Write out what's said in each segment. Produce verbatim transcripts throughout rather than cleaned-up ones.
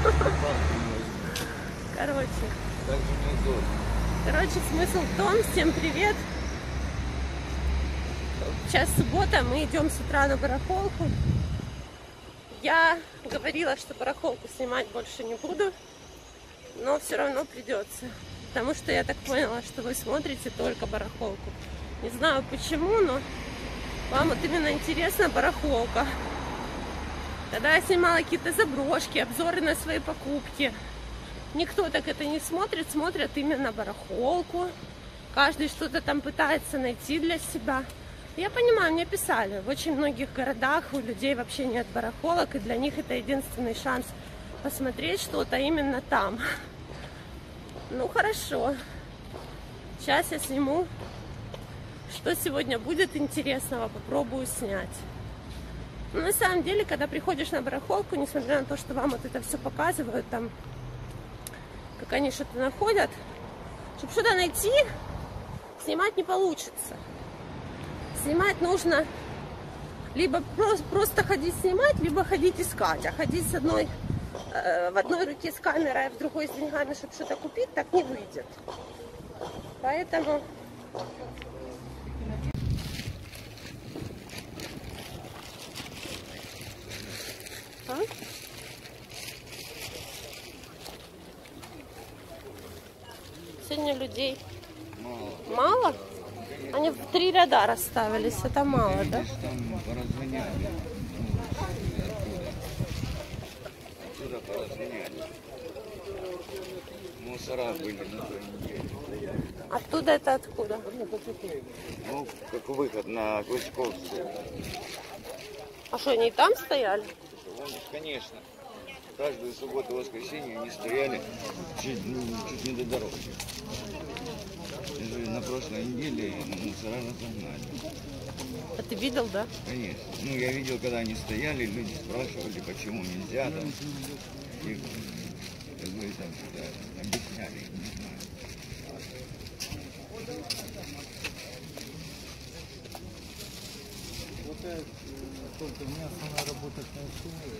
Короче. Короче, смысл в том, всем привет. Сейчас суббота, мы идем с утра на барахолку. Я говорила, что барахолку снимать больше не буду, но все равно придется. Потому что я так поняла, что вы смотрите только барахолку. Не знаю почему, но вам вот именно интересна барахолка. Когда я снимала какие-то заброшки, обзоры на свои покупки, никто так это не смотрит, смотрят именно барахолку. Каждый что-то там пытается найти для себя. Я понимаю, мне писали, в очень многих городах у людей вообще нет барахолок, и для них это единственный шанс посмотреть что-то именно там. Ну хорошо, сейчас я сниму, что сегодня будет интересного, попробую снять. Но на самом деле, когда приходишь на барахолку, несмотря на то, что вам вот это все показывают, там, как они что-то находят, чтобы что-то найти, снимать не получится. Снимать нужно либо просто, просто ходить снимать, либо ходить искать. А ходить с одной, э, в одной руке с камерой, а в другой с деньгами, чтобы что-то купить, так не выйдет. Поэтому... А? Сегодня людей мало. Мало? Они в три ряда расставились, это мало, да? Там поразгоняли. Отсюда поразгоняли. Мусора были на той неделе. Оттуда это откуда? Ну, как выход на Клычковскую. А что, они и там стояли? Конечно. Каждую субботу и воскресенье они стояли чуть, чуть не до дороги. На прошлой неделе мусора разогнали. А ты видел, да? Конечно. Ну, я видел, когда они стояли, люди спрашивали, почему нельзя там. И, как бы, там что-то объясняли, не знаю. Вот это только у меня основная работа на условии.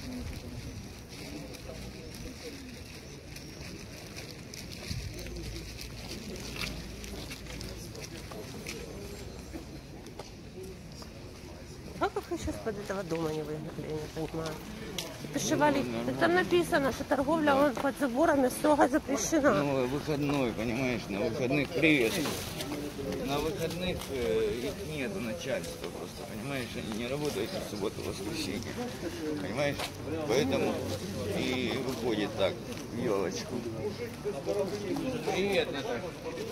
Как их сейчас под этого дома не выгнали, я не понимаю. Пишевали, там написано, что торговля он под заборами строго запрещена. Ну, выходной, понимаешь, на выходных привет. На выходных э, их нету начальства просто, понимаешь, они не работают в субботу, воскресенье, понимаешь, поэтому и выходит так, елочку. Привет, Наташа.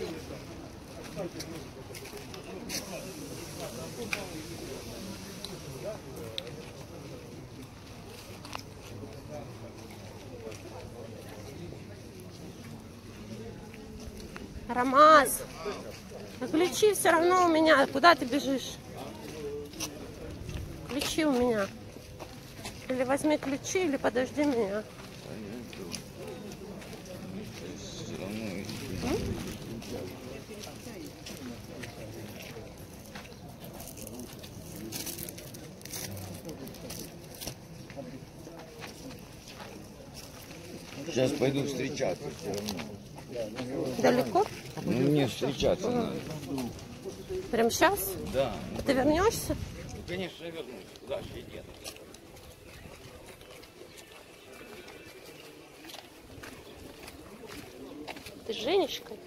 Ромаз, а ключи все равно у меня. Куда ты бежишь? Ключи у меня. Или возьми ключи, или подожди меня. М? Сейчас пойду встречаться все равно. Далеко? Ну, мне встречаться надо. Прям сейчас? Да. А ты вернешься? Ну, конечно, я вернусь. Куда же я деду? Ты с Женечкой?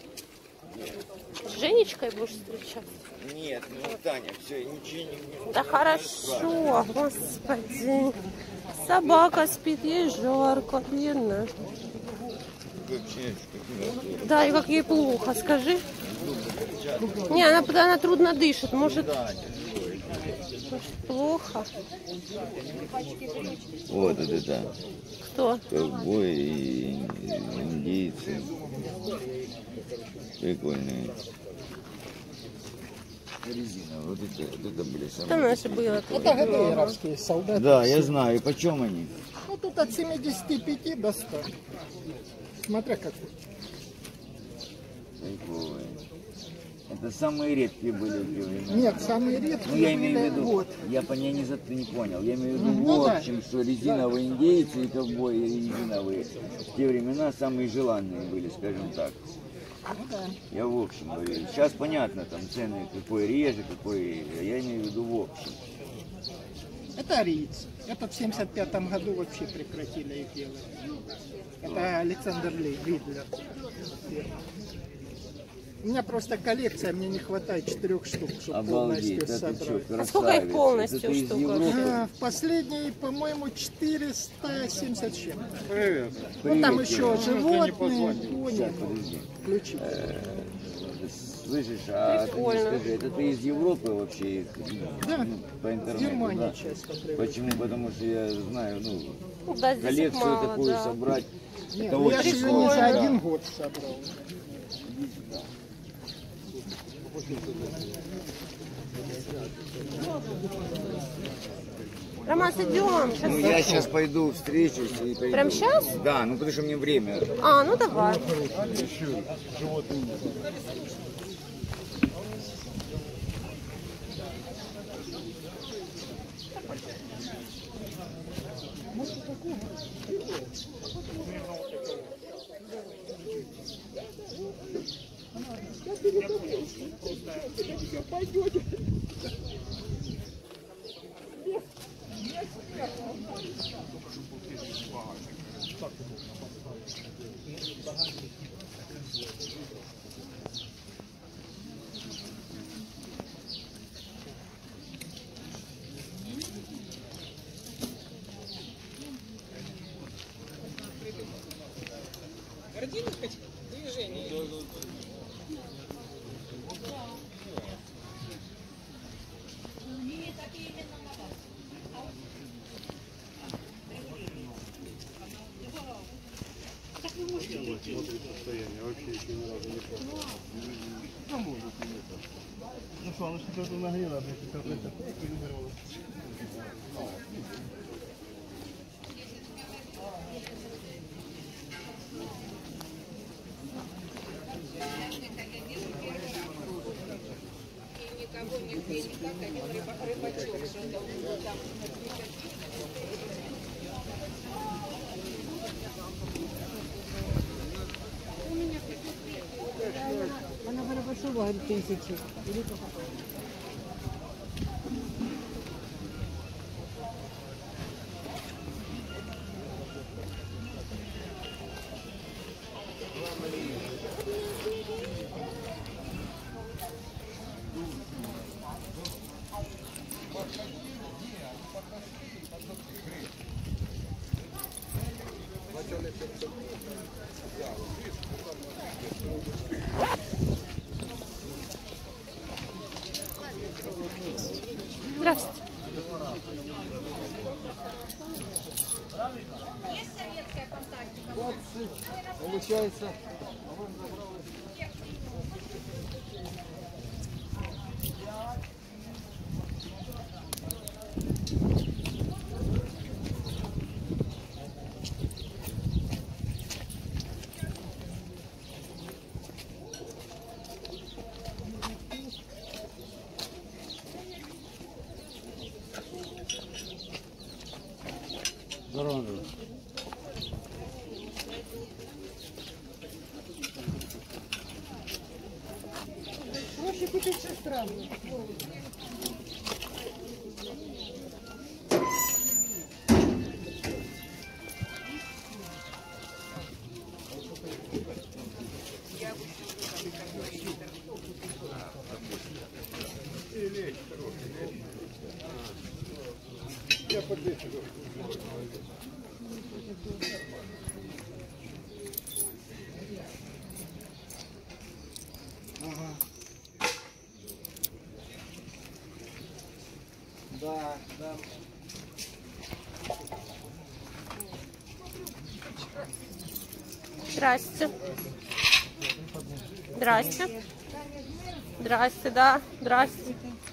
С Женечкой будешь встречаться? Нет, ну, Таня, все, ничего не... Да хорошо, господи. Собака спит, ей жарко, бедно. Да, и как ей плохо, скажи. Не, она, она трудно дышит, может, может плохо. Вот это да. Кто? Ковбои и индейцы. Прикольные. Резина, вот это, вот это были самые. Это наше было. Это ГДРовские солдаты. Да, я знаю. И почем они? Ну тут от семидесяти пяти до ста. Смотря как. Прикольные. Это самые редкие были в те времена. Нет, самые редкие Ну, я имею в были, виду, вот. я, пон- я не, за- ты не понял, я имею в виду Ну, в да. общем, что резиновые индейцы и ковбои резиновые в те времена самые желанные были, скажем так. Ну, да. Я в общем говорю. Сейчас понятно, там цены какой реже, какой, а я имею в виду в общем. Это арийцы. Это в семьдесят пятом году вообще прекратили их делать. Это Александр Ли- Лидлер. У меня просто коллекция, мне не хватает четырех штук, чтобы Обалдеть, полностью это что, собрать. А сколько их красавец. полностью Это ты из штук? Европы? А, в последней, по-моему, четыреста семьдесят с чем-то. Привет. Ну там Привет, еще Кирилл. животные, Сейчас, пони, подожди. ключи. Слышишь, а ты мне Прикольно. скажи, это ты из Европы вообще, Да, ну, по в интернету, Германии да? часто привозят. Почему? Потому что я знаю, ну, Ну да, здесь их коллекцию мало, такую да. собрать, Нет, это ну я же очень ее не за сложно. один год собрал. Роман, идем. Сейчас. Ну, я сейчас пойду встречусь и пойду. Прям щас? Да, ну потому что мне время. А, ну давай. Ну что, оно что-то нагрело, какой-то. Она хорошо говорит тысячи. Здравствуйте. Получается. Здорово. Проще купить сестра. Я подвешу. Ага. Да, да. Здрасте. Здрасте. Здрасте, да. Здрасте.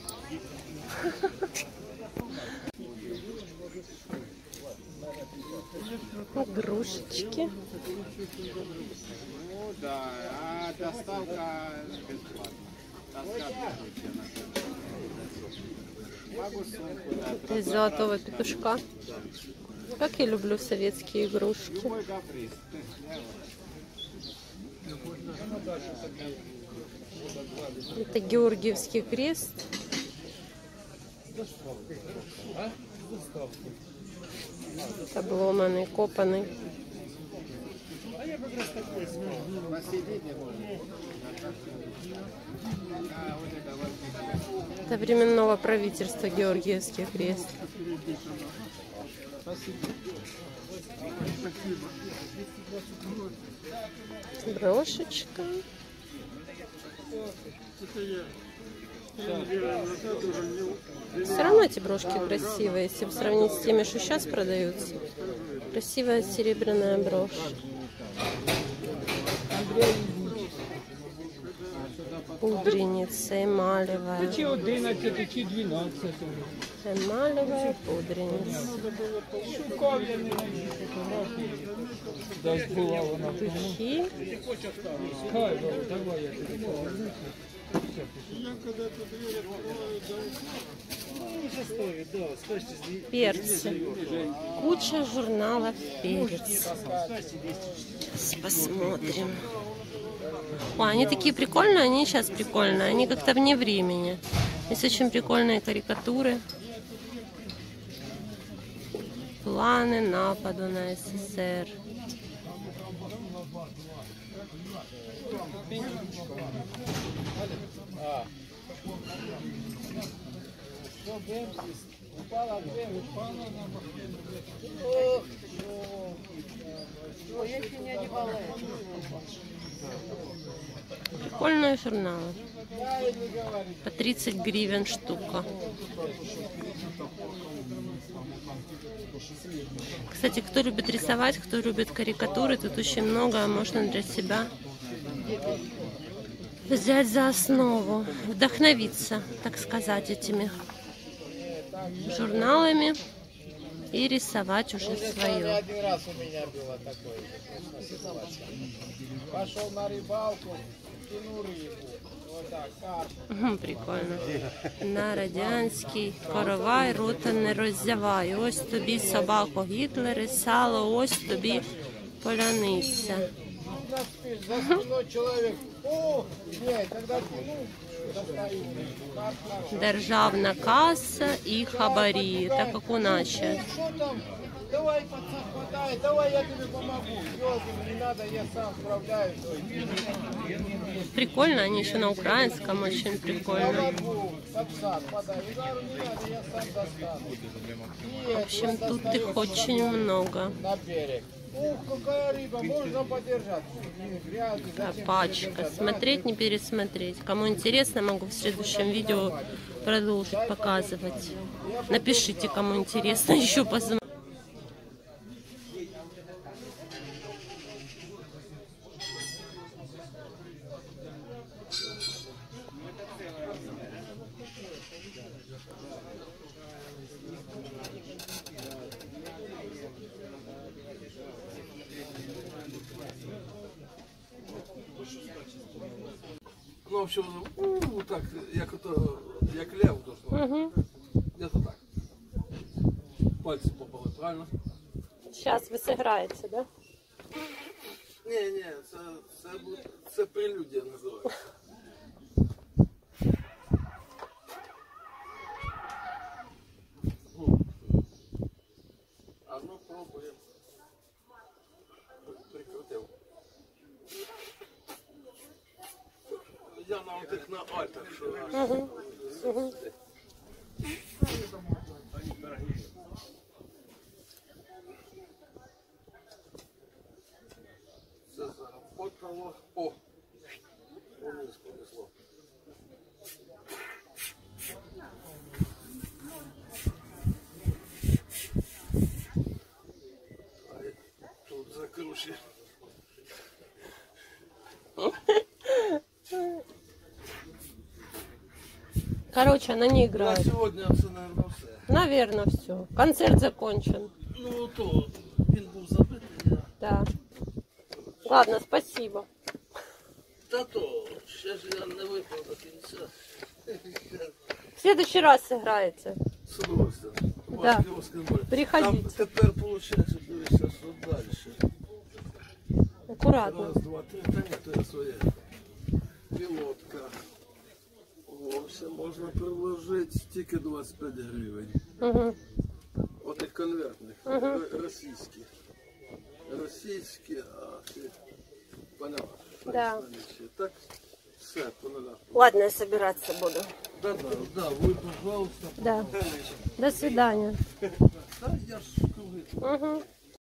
Игрушечки. Ну да, а доставка бесплатна. Из золотого петушка. Как я люблю советские игрушки. Это Георгиевский крест. Обломанный, копанный. Это временного правительства Георгиевский крест. Брошечка. Все равно эти брошки красивые, если сравнить с теми, что сейчас продаются. Красивая серебряная брошь. Пудреница эмалевая. Эмалевая пудреница. Духи. Перцы. Куча журналов перец. Сейчас посмотрим. О, они такие прикольные, они сейчас прикольные. Они как-то вне времени. Есть очень прикольные карикатуры. Планы нападу на СССР. Прикольные журналы. По тридцать гривен штука. Кстати, кто любит рисовать, кто любит карикатуры, тут очень много можно для себя взять за основу, вдохновиться, так сказать, этими журналами и рисовать уже свое. Один раз у меня было такое. Пошел на рыбалку, кинул рыбу. Вот так, карп. Прикольно. На радянський коровай рота не роззявай. Ось тобі собако Гітлери, сало, ось тобі поляниця. За спиной человек. О, нет, тогда кинул. Достаю. Державна каса і хабарі, так як у нас ще. Что там? Давай, пацан, хватай, давай я тебе помогу. Ёлки, не надо, я сам справляюсь. Прикольно, они еще на украинском, очень прикольно. Помогу, пацан, подай. Удару не надо, я сам достану. В общем, тут их очень много. На берег. Ух, какая рыба, можно подержать. Грязный, зачем Пачка. держать? Смотреть, не пересмотреть. Кому интересно, могу в следующем видео продолжить показывать. Напишите, кому интересно, еще посмотреть. Ну, в общем, у, так, як ото, як лев дошло. Угу. Где-то так. Пальці попали, правильно? Сейчас вы сыграете, да? Ні, ні, це, це, це прелюдія називається. Ну, а ну пробуємо. Прикрутив. Я на отих на альтах, що Угу. Угу. це заработало. О! Вниз понесло. А тут закруче. Короче, она не На играет. сьогодні це, мабуть, все. Наверное, все. Концерт закончен. Ну, то він був забитий. Я... Да. Ладно, спасибо. Та Та то, ще ж я не випав до кінця. В следующий раз сыграете. З удовольствием. Да. Приходите. Там тепер, виходить, дивися, що далі. Аккуратно. Раз, два, три, та ні, то я своє. Пілотка. О, все можна приложити тільки двадцять п'ять гривень. Угу. Отих конвертних. Р- Російські. Російські, а ти поняла? Да. Так, все, по нулях. Ладно, я собираться буду. Да, да, да, вы, пожалуйста. Да. До свидания. Да, я ж круги. Угу.